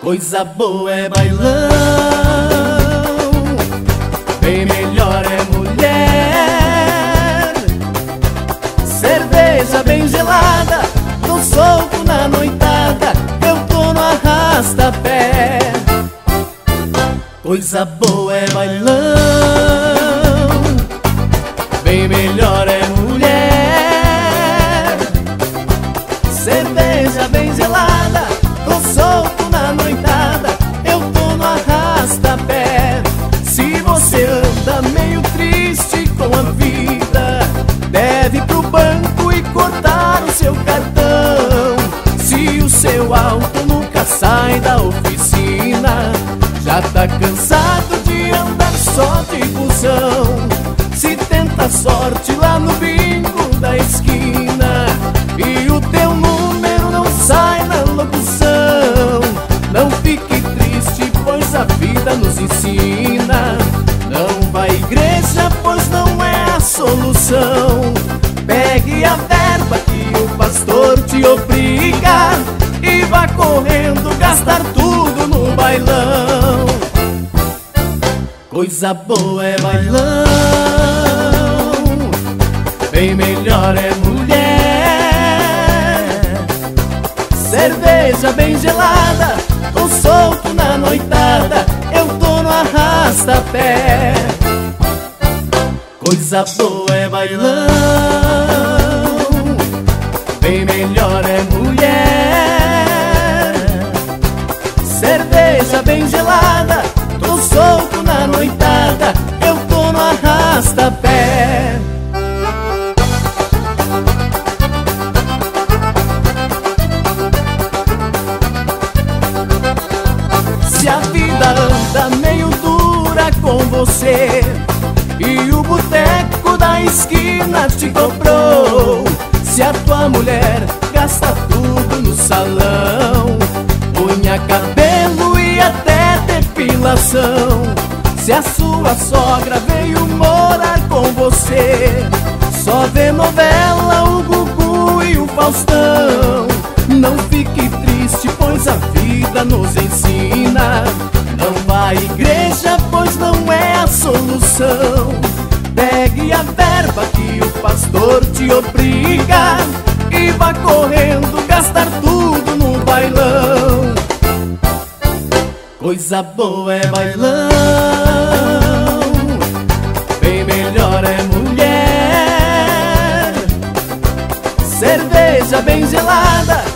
Coisa boa é bailão, bem melhor é mulher. Cerveja bem gelada, tô solto na noitada, eu tô no arrasta-pé. Coisa boa é bailão, bem melhor é mulher. Cerveja bem gelada, tô solto na noitada, eu tô no arrasta-pé. Se você anda meio triste com a vida, deve ir pro banco e cortar o seu cartão. Se o seu auto nunca sai da oficina, já tá cansado de andar só de busão. Se tenta sorte lá no bingo da esquina e o teu número não sai na locução, não fique triste, pois a vida nos ensina. Não vá à igreja, pois não é a solução. Pegue a verba que o pastor te obriga e vá correndo gastar tudo no bailão. Coisa boa é bailão, bem melhor é mulher. Cerveja bem gelada, tô solto na noitada, eu tô no arrasta-pé. Coisa boa é bailão, bem melhor é mulher. Cerveja bem gelada, tô solto na noitada, eu tô no arrasta-pé. Se a vida anda meio dura com você e o boteco da esquina te comprou, se a tua mulher gasta tudo no salão, unha, cabelo e até depilação, se a sua sogra veio morar com você, só vê novela, o Gugu e o Faustão, não fique triste, pois a vida nos ensina. Não vá à igreja, pois não é a solução. Pegue a verba que o pastor te obriga e vá correndo gastar tudo no bailão. Coisa boa é bailão, bem melhor é mulher. Cerveja bem gelada,